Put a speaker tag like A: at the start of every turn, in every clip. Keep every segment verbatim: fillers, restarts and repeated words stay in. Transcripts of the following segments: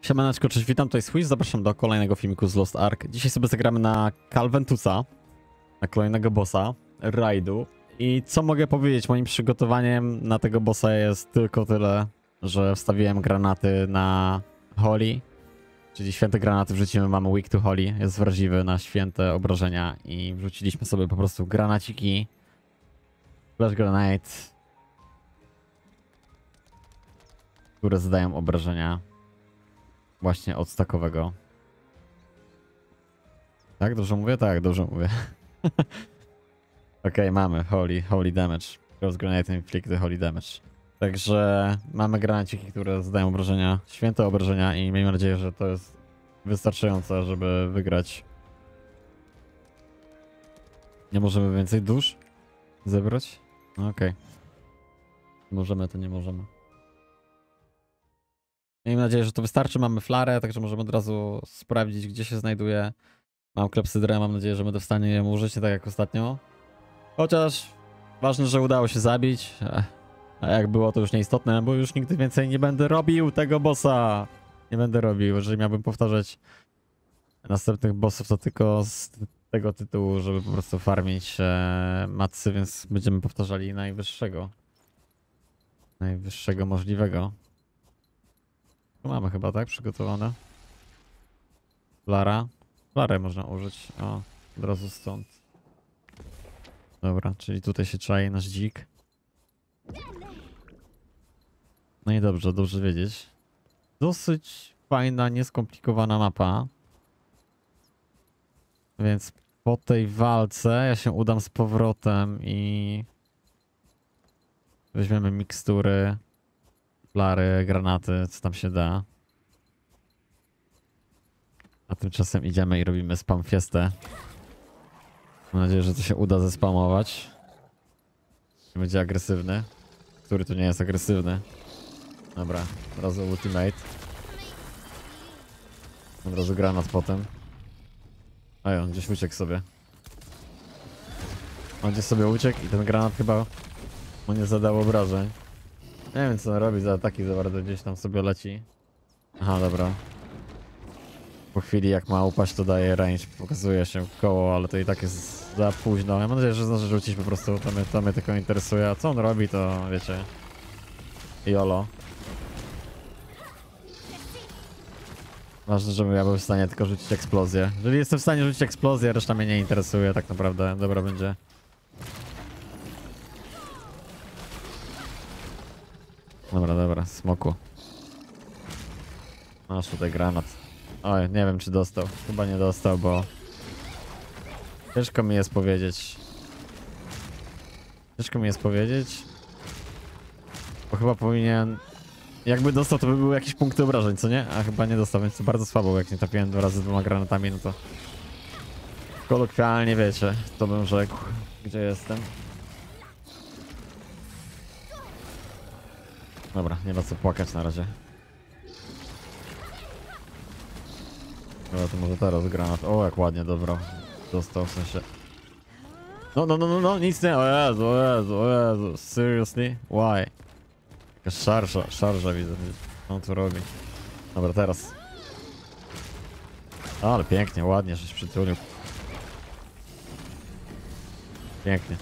A: Siemaneczko, cześć, witam, tutaj Swish, zapraszam do kolejnego filmiku z Lost Ark. Dzisiaj sobie zagramy na Calventusa, na kolejnego bossa, rajdu. I co mogę powiedzieć, moim przygotowaniem na tego bossa jest tylko tyle, że wstawiłem granaty na Holy, czyli święte granaty wrzucimy, mamy weak to Holy, jest wrażliwy na święte obrażenia i wrzuciliśmy sobie po prostu granaciki, flash grenade, które zadają obrażenia. Właśnie od stakowego. Tak? Dobrze mówię? Tak, dobrze mówię. Okej, okay, mamy Holy, Holy Damage. Cross Grenade Inflict the Holy Damage. Także mamy granaciki, które zadają obrażenia, święte obrażenia i miejmy nadzieję, że to jest wystarczające, żeby wygrać. Nie możemy więcej dusz zebrać? Okej. Okay. Możemy, to nie możemy. Miejmy nadzieję, że to wystarczy. Mamy flarę, także możemy od razu sprawdzić, gdzie się znajduje. Mam klepsydrę, mam nadzieję, że będę w stanie ją użyć, nie tak jak ostatnio. Chociaż ważne, że udało się zabić. A jak było, to już nieistotne, bo już nigdy więcej nie będę robił tego bossa. Nie będę robił. Jeżeli miałbym powtarzać następnych bossów, to tylko z tego tytułu, żeby po prostu farmić e, matsy, więc będziemy powtarzali najwyższego. Najwyższego możliwego. Tu mamy chyba, tak? Przygotowane. Flara. Flarę można użyć. O, od razu stąd. Dobra, czyli tutaj się czai nasz dzik. No i dobrze, dobrze wiedzieć. Dosyć fajna, nieskomplikowana mapa. Więc po tej walce ja się udam z powrotem i weźmiemy mikstury, flary, granaty, co tam się da. A tymczasem idziemy i robimy spam fiestę. Mam nadzieję, że to się uda zespamować. Będzie agresywny. Który tu nie jest agresywny. Dobra, od razu ultimate. Od razu granat potem. A on gdzieś uciekł sobie. On gdzieś sobie uciekł i ten granat chyba mu nie zadał obrażeń. Nie wiem, co on robi za ataki za bardzo, gdzieś tam sobie leci. Aha, dobra. Po chwili jak ma upaść, to daje range, pokazuje się koło, ale to i tak jest za późno. Ja mam nadzieję, że zdąży rzucić po prostu, to mnie, to mnie tylko interesuje. A co on robi, to wiecie. Jolo. Ważne, żebym ja był w stanie tylko rzucić eksplozję. Jeżeli jestem w stanie rzucić eksplozję, reszta mnie nie interesuje tak naprawdę. Dobra będzie. Dobra, dobra, smoku. Masz tutaj granat. Oj, nie wiem czy dostał. Chyba nie dostał, bo ciężko mi jest powiedzieć. Ciężko mi jest powiedzieć. Bo chyba powinien... Jakby dostał, to by były jakieś punkty obrażeń, co nie? A chyba nie dostał, więc to bardzo słabo, jak nie trafiłem dwa razy dwoma granatami, no to... Kolokwialnie wiecie, to bym rzekł, gdzie jestem. Dobra, nie ma co płakać na razie. Dobra, to może teraz granat. O, jak ładnie, dobra. Dostał, w sensie... No, no, no, no, no, nic nie. O Jezu, o Jezu, o Jezu. Seriously? Why? Jakaś szarża, szarża widzę. Co on tu robi? Dobra, teraz. O, ale pięknie, ładnie, żeś przytulił. Pięknie.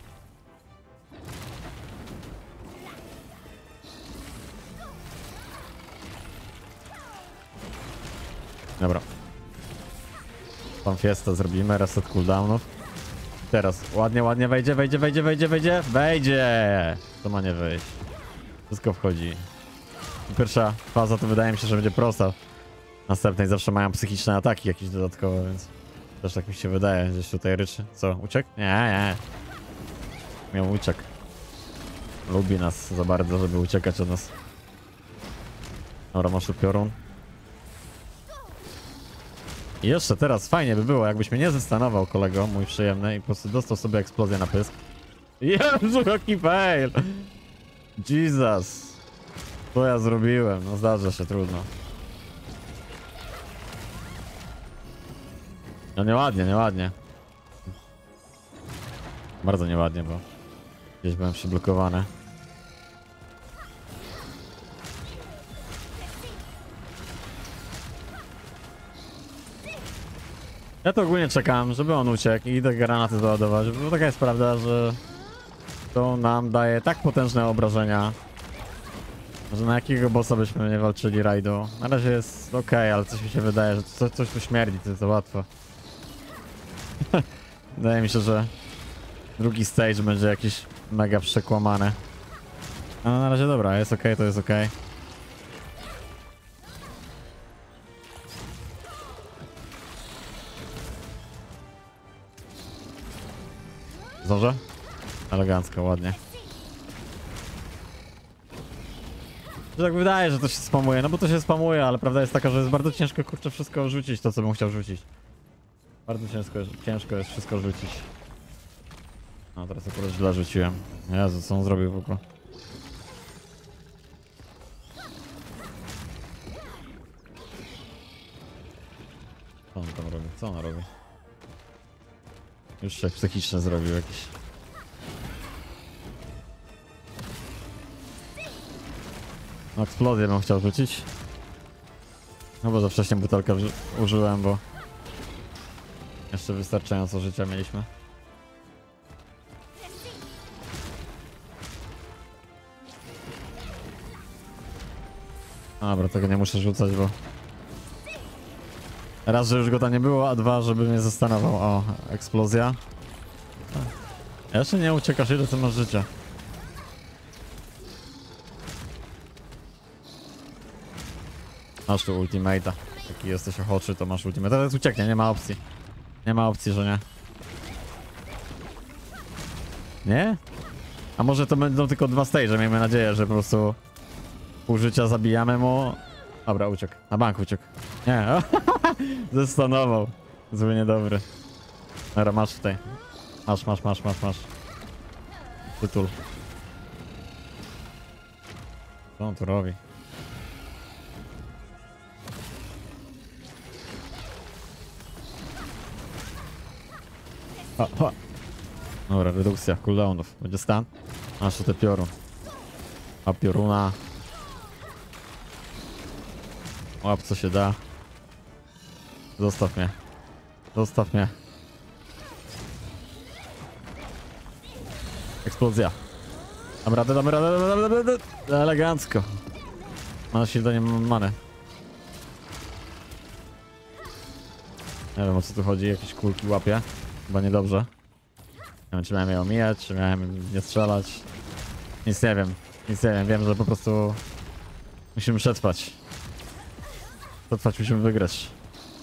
A: Dobra. Tam fiesta zrobimy, reset cooldownów. Teraz, ładnie, ładnie, wejdzie, wejdzie, wejdzie, wejdzie, wejdzie, wejdzie! To ma nie wejść. Wszystko wchodzi. Pierwsza faza to wydaje mi się, że będzie prosta. Następnej zawsze mają psychiczne ataki jakieś dodatkowe, więc też tak mi się wydaje, gdzieś tutaj ryczy. Co, uciekł? Nie, nie. Miał uciekł. Lubi nas za bardzo, żeby uciekać od nas. Dobra, masz tu piorun. I jeszcze teraz fajnie by było, jakbyś mnie nie zastanował, kolego, mój przyjemny, i po prostu dostał sobie eksplozję na pysk. Jezu, jaki fail! Jesus! Co ja zrobiłem? No zdarza się, trudno. No nieładnie, nieładnie. Bardzo nieładnie, bo gdzieś byłem przyblokowany. Ja to ogólnie czekam, żeby on uciekł i te granaty załadować, bo taka jest prawda, że to nam daje tak potężne obrażenia, że na jakiego bossa byśmy nie walczyli rajdu. Na razie jest ok, ale coś mi się wydaje, że coś, coś tu śmierdzi, to jest za łatwo. Wydaje mi się, że drugi stage będzie jakiś mega przekłamany. No na razie dobra, jest ok, to jest ok. Zdążę? Elegancko, ładnie. Że tak wydaje, że to się spamuje, no bo to się spamuje, ale prawda jest taka, że jest bardzo ciężko kurczę wszystko rzucić, to co bym chciał rzucić. Bardzo ciężko, ciężko jest wszystko rzucić. No teraz akurat źle rzuciłem. Jezu, co on zrobił w ogóle? Co on tam robi? Co on robi? Już się psychiczne zrobił jakiś. No eksplozję bym chciał rzucić. No bo za wcześnie butelkę użyłem, bo jeszcze wystarczająco życia mieliśmy. Dobra, tego nie muszę rzucać, bo raz, że już go tam nie było, a dwa, żeby mnie zastanawiał. O, eksplozja. Jeszcze nie uciekasz, ile ty masz życia. Masz tu ultimate'a. Jaki jesteś ochoczy, to masz ultimate. Teraz ucieknie, nie ma opcji. Nie ma opcji, że nie. Nie? A może to będą tylko dwa stage, miejmy nadzieję, że po prostu pół życia zabijamy mu. Dobra, uciekł. Na bank uciekł. Nie. Zastanował. Zły niedobry. Dobra, masz tutaj. Masz, masz, masz, masz, masz. Tytul. Co on tu robi? Ha, ha. Dobra, redukcja cooldownów. Będzie stan? Masz tutaj piorun. A pioruna. Łap co się da. Zostaw mnie. Zostaw mnie. Eksplozja. Dam radę, dam radę, dam radę, dam radę. Elegancko. Mana się do nie mam many. Nie wiem o co tu chodzi, jakieś kulki łapie. Chyba niedobrze. Nie wiem czy miałem je omijać, czy miałem nie strzelać. Nic nie wiem, nic nie wiem, wiem, że po prostu musimy przetrwać. Przetrwać musimy wygrać.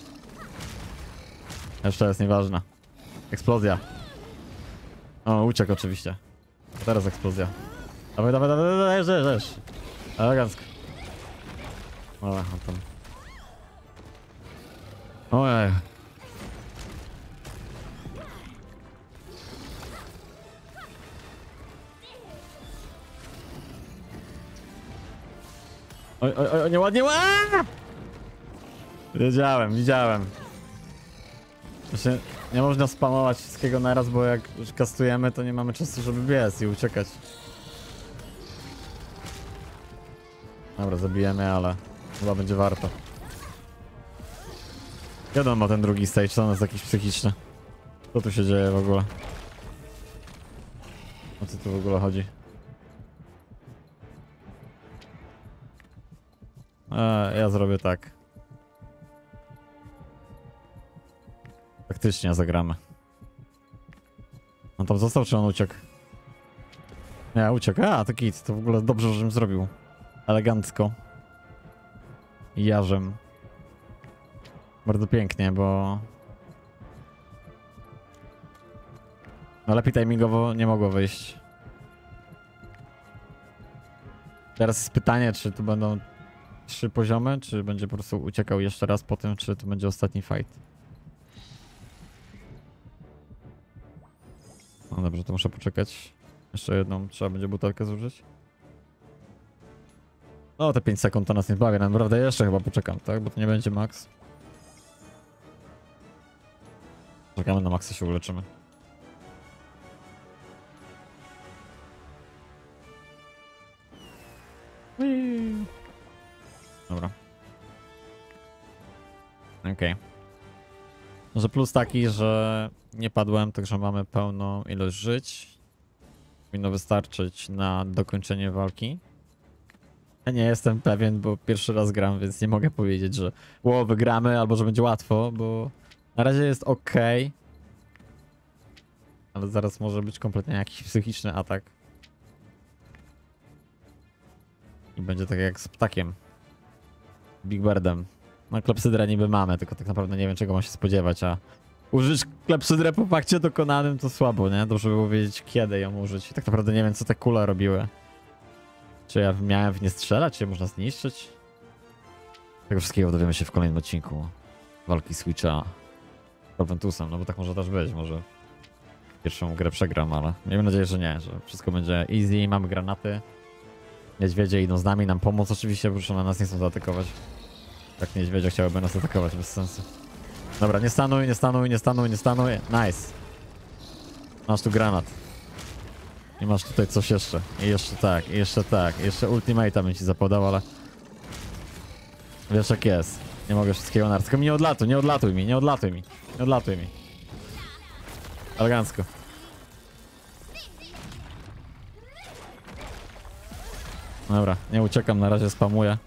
A: Jeszcze jest nieważna. Eksplozja. O, uciekł oczywiście. A teraz eksplozja. Dawaj, dawaj, dawaj, dawaj, dajesz, dajesz. Elegancko. O, on tam. Ojej. Oj, oj, oj, nieładnie. Aaaa! Wiedziałem, widziałem. Właśnie nie można spamować wszystkiego naraz, bo jak już kastujemy, to nie mamy czasu, żeby biec i uciekać. Dobra, zabijemy, ale chyba będzie warto. Kiedy on ma ten drugi stage? To on jest jakiś psychiczny. Co tu się dzieje w ogóle? O co tu w ogóle chodzi? Eee, ja zrobię tak. Faktycznie zagramy. On tam został, czy on uciekł? Nie, uciekł. A, to git. To w ogóle dobrze, żebym zrobił. Elegancko. Jarzem. Bardzo pięknie, bo... No lepiej timingowo nie mogło wyjść. Teraz jest pytanie, czy tu będą trzy poziomy, czy będzie po prostu uciekał jeszcze raz po tym, czy to będzie ostatni fight. No dobrze, to muszę poczekać. Jeszcze jedną, trzeba będzie butelkę zużyć. No te pięć sekund to nas nie bawi, naprawdę jeszcze chyba poczekam, tak? Bo to nie będzie max. Czekamy na maksa, się uleczymy. Dobra. Okej. Okay. Może plus taki, że nie padłem, także mamy pełną ilość żyć. Powinno wystarczyć na dokończenie walki. Ja nie jestem pewien, bo pierwszy raz gram, więc nie mogę powiedzieć, że ło, wygramy albo że będzie łatwo, bo na razie jest ok. Ale zaraz może być kompletnie jakiś psychiczny atak. I będzie tak jak z ptakiem. Big Birdem. No klepsydrę niby mamy, tylko tak naprawdę nie wiem czego mam się spodziewać, a użyć klepsydrę po fakcie dokonanym to słabo, nie? Dobrze by było wiedzieć kiedy ją użyć. I tak naprawdę nie wiem co te kule robiły. Czy ja miałem w nie strzelać, czy je można zniszczyć? Tego wszystkiego dowiemy się w kolejnym odcinku walki Switcha z Proventusem, no bo tak może też być, może pierwszą grę przegram, ale miejmy nadzieję, że nie, że wszystko będzie easy, mamy granaty. Niedźwiedzie idą z nami, nam pomóc oczywiście, bo już na nas nie chcą zaatakować. Jak niedźwiedzie chciałyby nas atakować, bez sensu. Dobra, nie stanuj, nie stanuj, nie stanuj, nie stanuj. Nice. Masz tu granat. I masz tutaj coś jeszcze. I jeszcze tak, i jeszcze tak. I jeszcze ultimate'a bym ci zapodał, ale... Wiesz jak jest. Nie mogę wszystkiego narć. Tylko mi nie odlatuj, nie odlatuj mi, nie odlatuj mi. Nie odlatuj mi. Elegancko. Dobra, nie uciekam, na razie spamuję.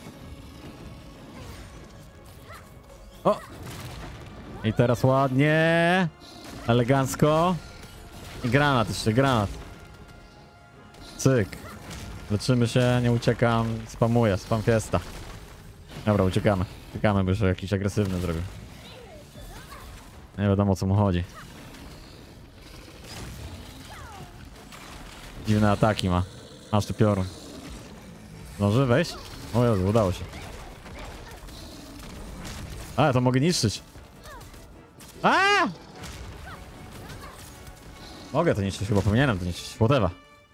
A: O! I teraz ładnie. Elegancko. I granat jeszcze, granat. Cyk. Leczymy się, nie uciekam. Spamuję, spam fiesta. Dobra, uciekamy. Uciekamy, by już jakiś agresywny zrobił. Nie wiadomo o co mu chodzi. Dziwne ataki ma. Masz tu piorun. Zdąży wejść? O Jezu, udało się. A, to mogę niszczyć. A! Mogę to niszczyć, chyba powinienem to niszczyć. Whatever.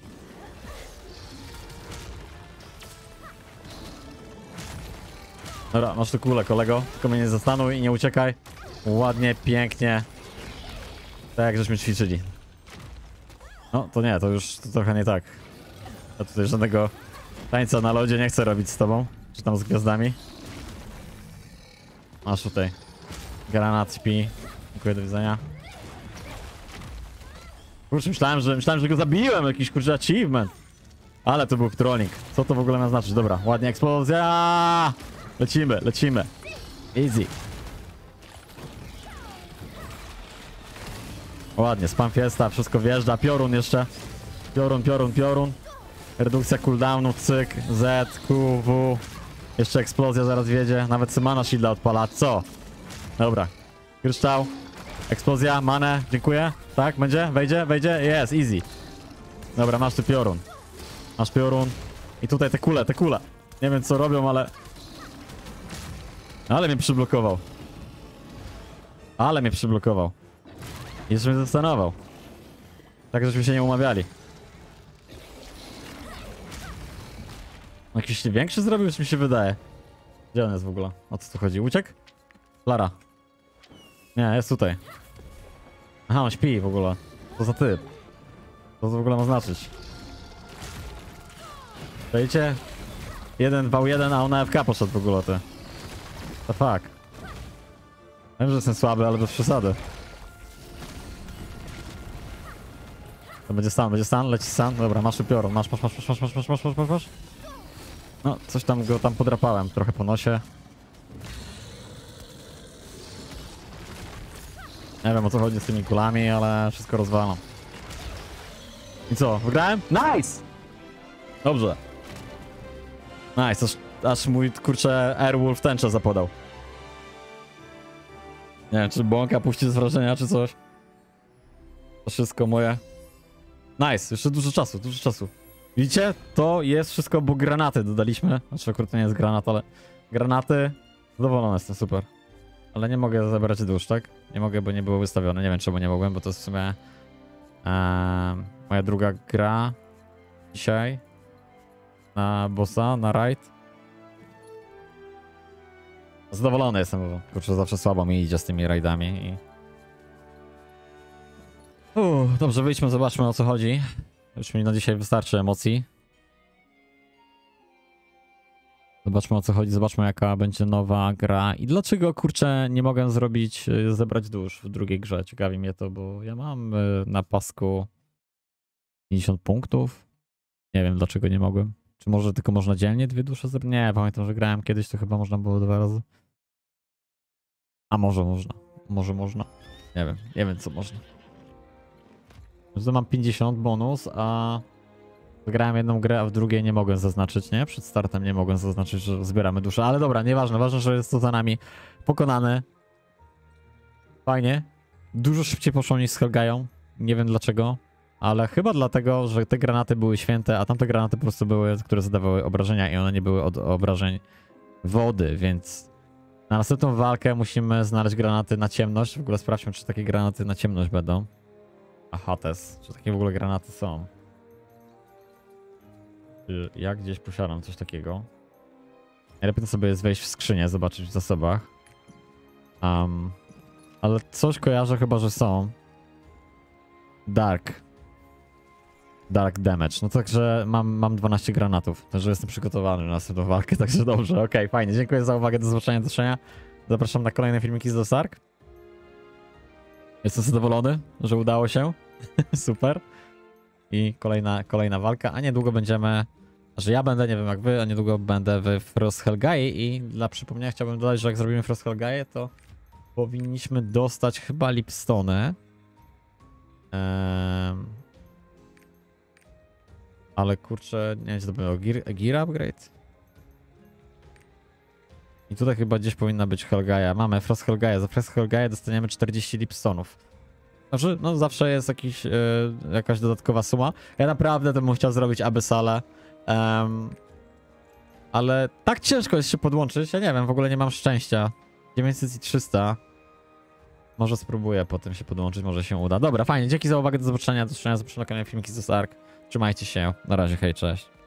A: Dobra, masz tu kulę, kolego. Tylko mnie nie zastanuj i nie uciekaj. Ładnie, pięknie. Tak jak żeśmy ćwiczyli. No, to nie, to już to trochę nie tak. Ja tutaj żadnego tańca na lodzie nie chcę robić z tobą. Czy tam z gwiazdami. Masz tutaj granat, śpi. Dziękuję, do widzenia. Kurczę, myślałem, że myślałem, że go zabiłem. Jakiś kurczę achievement. Ale to był trolling. Co to w ogóle ma znaczyć? Dobra, ładnie eksplozja. Lecimy, lecimy. Easy. Ładnie, spam fiesta, wszystko wjeżdża. Piorun jeszcze. Piorun, piorun, piorun. Redukcja cooldownu, cyk, Z, Q, W. Jeszcze eksplozja zaraz wjedzie. Nawet Symana shielda odpala. Co? Dobra. Kryształ. Eksplozja, manę. Dziękuję. Tak, będzie? Wejdzie? Wejdzie? Jest, easy. Dobra, masz tu piorun. Masz piorun. I tutaj te kule, te kule. Nie wiem co robią, ale... Ale mnie przyblokował. Ale mnie przyblokował. Jeszcze mnie zastanował. Tak, żeśmy się nie umawiali. Jakiś większy zrobił, czy mi się wydaje? Gdzie on jest w ogóle? O co tu chodzi? Uciekł? Lara. Nie, jest tutaj. Aha, on śpi w ogóle. Co za typ? Co to w ogóle ma znaczyć? Wiecie? Jeden V jeden, a on na F K poszedł w ogóle, ty. To fuck. Wiem, że jestem słaby, ale bez przesady. To będzie stan, będzie stan, leci stan. Dobra, masz upiorą. Masz, masz, masz, masz, masz, masz, masz, masz, masz, masz. No, coś tam go tam podrapałem, trochę po nosie. Nie wiem o co chodzi z tymi kulami, ale wszystko rozwalam. I co, wygrałem? Nice! Dobrze. Nice, aż, aż mój kurczę Airwolf tęczę zapodał. Nie wiem, czy błąka puści z wrażenia, czy coś. To wszystko moje. Nice, jeszcze dużo czasu, dużo czasu. Widzicie? To jest wszystko, bo granaty dodaliśmy. Znaczy akurat to nie jest granat, ale granaty. Zadowolony jestem, super. Ale nie mogę zabrać dusz, tak? Nie mogę, bo nie było wystawione. Nie wiem czemu nie mogłem, bo to jest w sumie um, moja druga gra dzisiaj na bossa, na raid. Zadowolony jestem, bo kurczę, zawsze słabo mi idzie z tymi raidami i... Uff, dobrze, wyjdźmy, zobaczmy o co chodzi. Już mi na dzisiaj wystarczy emocji. Zobaczmy o co chodzi, zobaczmy jaka będzie nowa gra i dlaczego, kurczę, nie mogę zrobić, y, zebrać dusz w drugiej grze. Ciekawi mnie to, bo ja mam y, na pasku pięćdziesiąt punktów. Nie wiem dlaczego nie mogłem. Czy może tylko można dzielnie dwie dusze zebrać? Nie, pamiętam, że grałem kiedyś, to chyba można było dwa razy. A może można, może można. Nie wiem, nie wiem co można. Że mam pięćdziesiąt bonus, a grałem jedną grę, a w drugiej nie mogłem zaznaczyć, nie? Przed startem nie mogłem zaznaczyć, że zbieramy duszę, ale dobra, nieważne, ważne, że jest to za nami pokonane. Fajnie. Dużo szybciej poszło niż z Helgają. Nie wiem dlaczego, ale chyba dlatego, że te granaty były święte, a tamte granaty po prostu były, które zadawały obrażenia i one nie były od obrażeń wody, więc na następną walkę musimy znaleźć granaty na ciemność. W ogóle sprawdźmy, czy takie granaty na ciemność będą. Aha, tes. Czy takie w ogóle granaty są? Czy ja gdzieś posiadam coś takiego? Najlepiej to sobie jest wejść w skrzynię, zobaczyć w zasobach. Um, ale coś kojarzę chyba, że są. Dark. Dark damage. No także mam, mam dwanaście granatów. Także jestem przygotowany na następną walkę, także dobrze. Okej, okay, fajnie. Dziękuję za uwagę. Do zobaczenia, do zobaczenia. Zapraszam na kolejne filmiki z Dosark. Jestem zadowolony, że udało się. Super. I kolejna, kolejna walka, a niedługo będziemy, że ja będę, nie wiem jak wy, a niedługo będę w Frost Helgai i dla przypomnienia chciałbym dodać, że jak zrobimy Frost Helgai, to powinniśmy dostać chyba Lipstone. Um, ale kurczę, nie wiem czy to było gear, gear upgrade? I tutaj chyba gdzieś powinna być Helgaia. Mamy Frost Helgaia, za Frost Helgaia dostaniemy czterdzieści Lipstonów. Znaczy, no zawsze jest jakiś, yy, jakaś dodatkowa suma. Ja naprawdę to bym chciał zrobić Abyssale. Um, ale tak ciężko jest się podłączyć. Ja nie wiem, w ogóle nie mam szczęścia. dziewięćset i trzysta. Może spróbuję potem się podłączyć, może się uda. Dobra, fajnie. Dzięki za uwagę, do zobaczenia. Do zobaczenia, zapraszam na kanał filmiki z Dosark. Trzymajcie się. Na razie, hej, cześć.